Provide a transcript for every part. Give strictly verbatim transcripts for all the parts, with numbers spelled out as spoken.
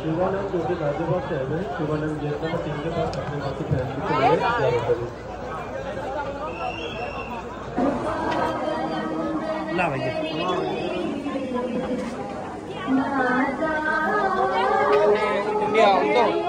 शिवानंद जो कि गाजियाबाद से आए हैं, शिवानंद जैसा टीम के पास अपने बाकी फैमिली को लेकर जा रहे हैं। ला भैया इंडिया तो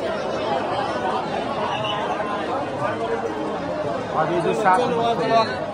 अभी जो साथ